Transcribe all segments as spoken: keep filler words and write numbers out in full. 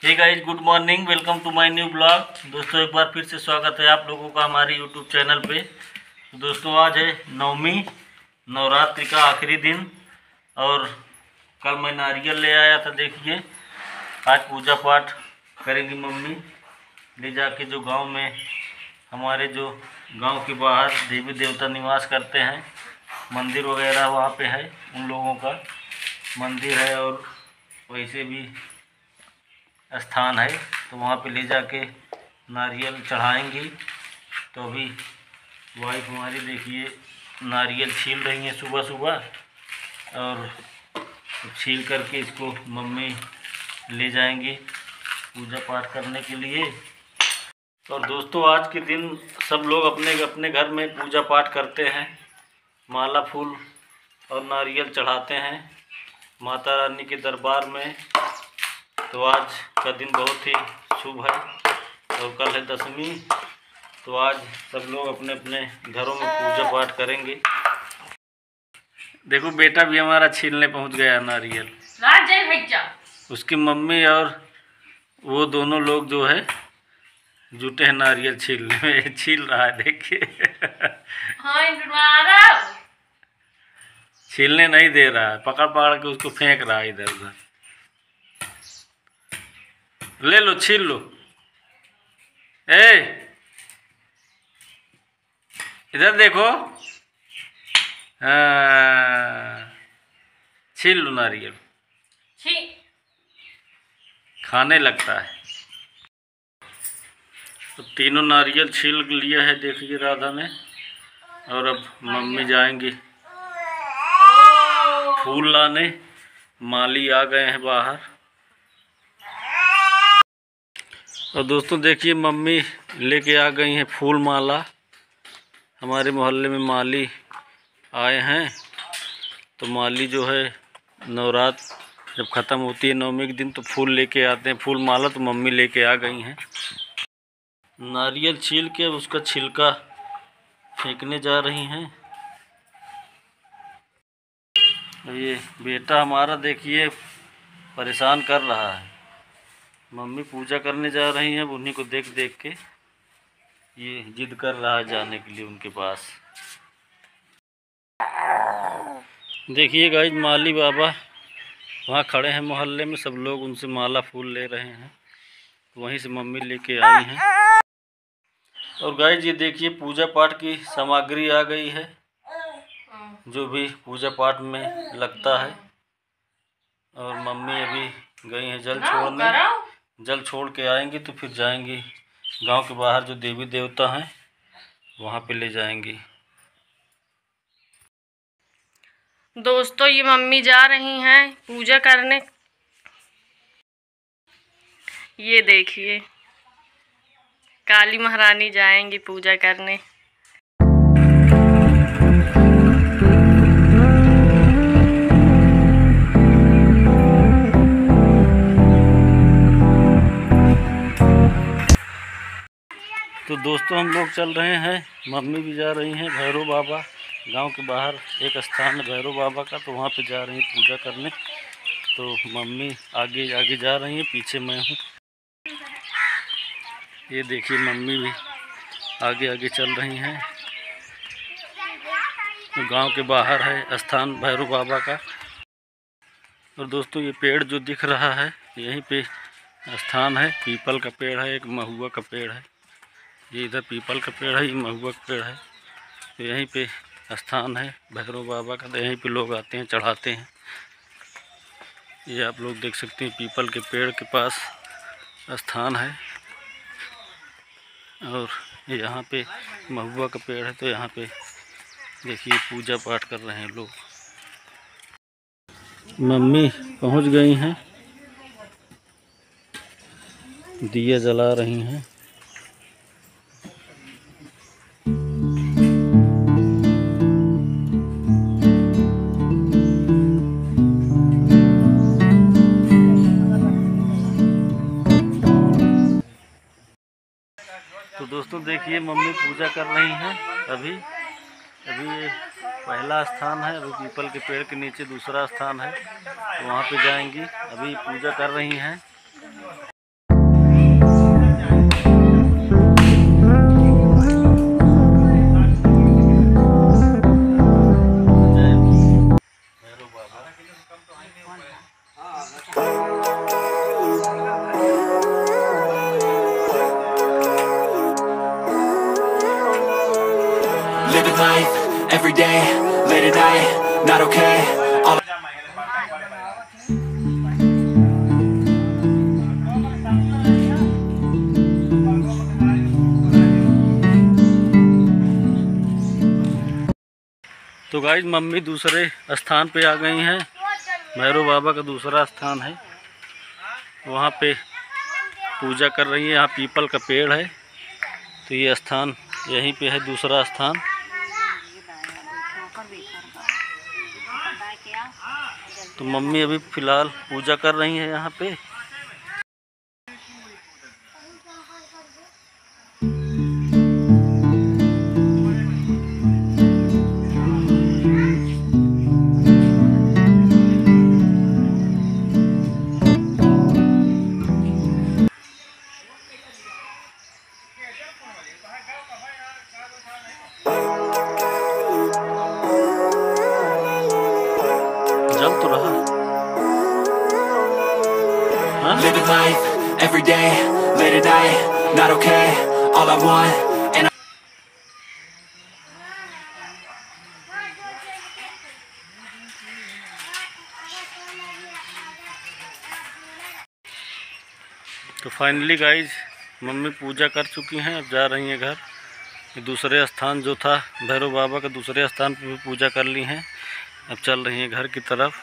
Hey guys, good morning, welcome to my new blog. दोस्तों एक बार फिर से स्वागत है आप लोगों का हमारे यूट्यूब चैनल पे। तो दोस्तों आज है नवमी, नवरात्रि का आखिरी दिन और कल मैं नारियल ले आया था। देखिए आज पूजा पाठ करेंगी मम्मी ले जाके, जो गांव में हमारे जो गांव के बाहर देवी देवता निवास करते हैं, मंदिर वगैरह वहाँ पे है, उन लोगों का मंदिर है और वैसे भी स्थान है, तो वहाँ पे ले जाके नारियल चढ़ाएंगी। तो अभी वाइफ हमारी देखिए नारियल छील रही हैं सुबह सुबह, और छील करके इसको मम्मी ले जाएंगी पूजा पाठ करने के लिए। और दोस्तों आज के दिन सब लोग अपने अपने घर में पूजा पाठ करते हैं, माला फूल और नारियल चढ़ाते हैं माता रानी के दरबार में। तो आज का दिन बहुत ही शुभ है और कल है दशमी, तो आज सब लोग अपने अपने घरों में पूजा पाठ करेंगे। देखो बेटा भी हमारा छीलने पहुंच गया नारियल। जय भैया। उसकी मम्मी और वो दोनों लोग जो है जुटे हैं नारियल छीलने में। छील रहा है देखिए। हाँ, छीलने नहीं दे रहा है, पकड़ पकड़ के उसको फेंक रहा है इधर उधर। ले लो, छील लो। ए इधर देखो, हाँ छील लो नारियल, खाने लगता है। तो तीनों नारियल छील लिया है देखिए राधा ने, और अब मम्मी जाएंगी फूल लाने। माली आ गए हैं बाहर। और दोस्तों देखिए मम्मी लेके आ गई हैं फूल माला। हमारे मोहल्ले में माली आए हैं, तो माली जो है नवरात्र जब ख़त्म होती है नवमी के दिन तो फूल लेके आते हैं, फूल माला। तो मम्मी लेके आ गई हैं। नारियल छील के उसका छिलका फेंकने जा रही हैं। ये बेटा हमारा देखिए परेशान कर रहा है। मम्मी पूजा करने जा रही हैं, उन्हीं को देख देख के ये जिद कर रहा है जाने के लिए उनके पास। देखिए गाइस माली बाबा वहाँ खड़े हैं मोहल्ले में, सब लोग उनसे माला फूल ले रहे हैं, वहीं से मम्मी लेके आई हैं। और गाइस ये देखिए पूजा पाठ की सामग्री आ गई है, जो भी पूजा पाठ में लगता है। और मम्मी अभी गई हैं जल छोड़ने, जल छोड़ के आएंगी तो फिर जाएंगी गांव के बाहर जो देवी देवता हैं वहाँ पे ले जाएंगी। दोस्तों ये मम्मी जा रही हैं पूजा करने। ये देखिए काली महारानी जाएंगी पूजा करने। तो दोस्तों हम लोग चल रहे हैं, मम्मी भी जा रही हैं भैरव बाबा, गांव के बाहर एक स्थान है भैरव बाबा का, तो वहाँ पे जा रही हैं पूजा करने। तो मम्मी आगे आगे जा रही हैं, पीछे मैं हूँ। ये देखिए मम्मी भी आगे आगे चल रही हैं। तो गांव के बाहर है स्थान भैरव बाबा का। और दोस्तों ये पेड़ जो दिख रहा है यहीं पे स्थान है, पीपल का पेड़ है, एक महुआ का पेड़ है। ये इधर पीपल का पेड़ है, ये महुआ का पेड़ है। तो यहीं पे स्थान है भैरव बाबा का, तो यहीं पे लोग आते हैं चढ़ाते हैं। ये आप लोग देख सकते हैं पीपल के पेड़ के पास स्थान है, और यहाँ पे महुआ का पेड़ है। तो यहाँ पे देखिए पूजा पाठ कर रहे हैं लोग। मम्मी पहुँच गई हैं, दिया जला रही हैं। तो दोस्तों देखिए मम्मी पूजा कर रही हैं। अभी अभी ये पहला स्थान है, अभी पीपल के पेड़ के नीचे दूसरा स्थान है, तो वहाँ पे जाएंगी। अभी पूजा कर रही हैं। every day, late at night, not okay. All तो गाइस मम्मी दूसरे स्थान पे आ गई हैं। भैरव बाबा का दूसरा स्थान है, वहाँ पे पूजा कर रही है। यहाँ पीपल का पेड़ है, तो ये स्थान यहीं पे है, दूसरा स्थान। तो मम्मी अभी फ़िलहाल पूजा कर रही है यहाँ पे। जल तो रहा। हाँ? living life, every day, late at night, not okay. All I want, and I तो फाइनली गाइज मम्मी पूजा कर चुकी हैं, अब जा रही हैं घर। ये दूसरे स्थान जो था भैरव बाबा का, दूसरे स्थान पर भी पूजा कर ली हैं, अब चल रही हैं घर की तरफ।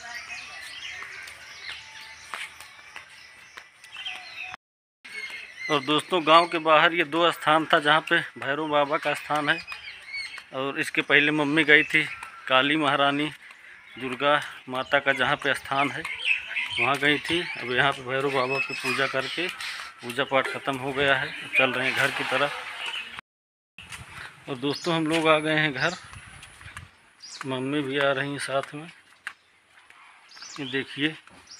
और दोस्तों गांव के बाहर ये दो स्थान था जहां पे भैरव बाबा का स्थान है, और इसके पहले मम्मी गई थी काली महारानी दुर्गा माता का जहां पे स्थान है, वहां गई थी। अब यहां पे भैरव बाबा की पूजा करके पूजा पाठ ख़त्म हो गया है, चल रहे हैं घर की तरफ। और दोस्तों हम लोग आ गए हैं घर, मम्मी भी आ रही हैं साथ में। ये देखिए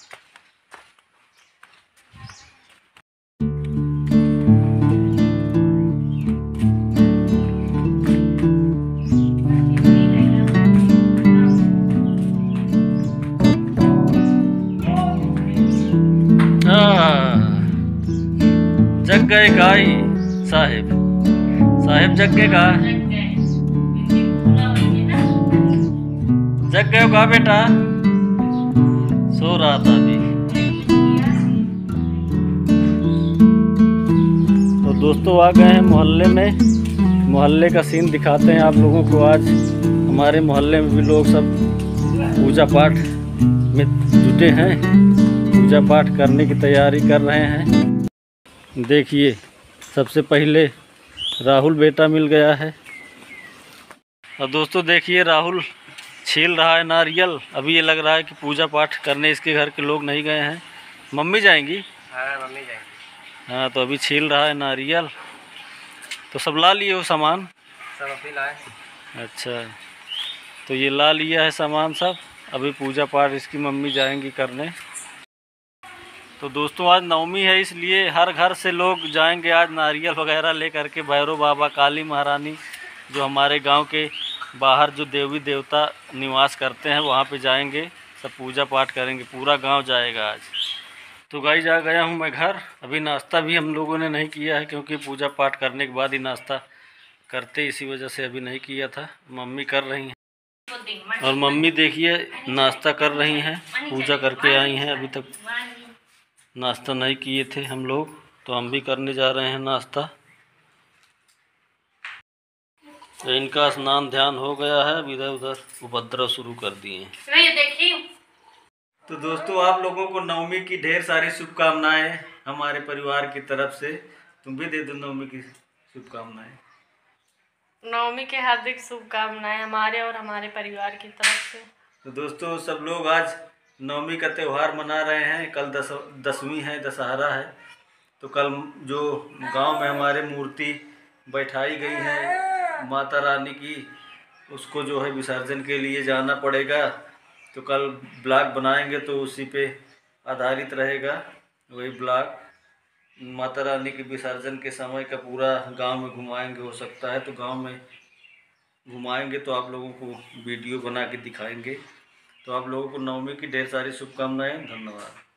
जग गए गाई साहेब, साहेब जग गए का, जग गए का बेटा, सो रहा था अभी। तो दोस्तों आ गए हैं मोहल्ले में, मोहल्ले का सीन दिखाते हैं आप लोगों को। आज हमारे मोहल्ले में भी लोग सब पूजा पाठ में जुटे हैं, पूजा पाठ करने की तैयारी कर रहे हैं। देखिए सबसे पहले राहुल बेटा मिल गया है। और दोस्तों देखिए राहुल छील रहा है नारियल। अभी ये लग रहा है कि पूजा पाठ करने इसके घर के लोग नहीं गए हैं, मम्मी जाएंगी। हाँ मम्मी जाएंगी। हाँ तो अभी छील रहा है नारियल। तो सब ला लिए हो सामान? सब अभी लाए। अच्छा, तो ये ला लिया है सामान सब, अभी पूजा पाठ इसकी मम्मी जाएंगी करने। तो दोस्तों आज नवमी है, इसलिए हर घर से लोग जाएंगे आज नारियल वगैरह ले करके भैरव बाबा, काली महारानी जो हमारे गांव के बाहर जो देवी देवता निवास करते हैं वहां पे जाएंगे, सब पूजा पाठ करेंगे, पूरा गांव जाएगा आज। तो गाइस आ गया हूं मैं घर। अभी नाश्ता भी हम लोगों ने नहीं किया है, क्योंकि पूजा पाठ करने के बाद ही नाश्ता करते, इसी वजह से अभी नहीं किया था। मम्मी कर रही हैं, और मम्मी देखिए नाश्ता कर रही हैं, पूजा करके आई हैं, अभी तक नाश्ता नहीं किए थे हम लोग, तो हम भी करने जा रहे हैं नाश्ता। तो इनका स्नान ध्यान हो गया है, अब इधर उधर उपद्रव शुरू कर दिए हैं। तो दोस्तों आप लोगों को नवमी की ढेर सारी शुभकामनाएं हमारे परिवार की तरफ से। तुम भी दे दो नवमी की शुभकामनाएं। नवमी के हार्दिक शुभकामनाएं हमारे और हमारे परिवार की तरफ से। तो दोस्तों सब लोग आज नवमी का त्यौहार मना रहे हैं। कल दस दसवीं है, दशहरा है। तो कल जो गांव में हमारे मूर्ति बैठाई गई है माता रानी की, उसको जो है विसर्जन के लिए जाना पड़ेगा। तो कल ब्लॉग बनाएंगे तो उसी पे आधारित रहेगा वही ब्लॉग। माता रानी के विसर्जन के समय का पूरा गांव में घुमाएंगे, हो सकता है तो गांव में घुमाएंगे तो आप लोगों को वीडियो बना के दिखाएंगे। तो आप लोगों को नवमी की ढेर सारी शुभकामनाएं। धन्यवाद।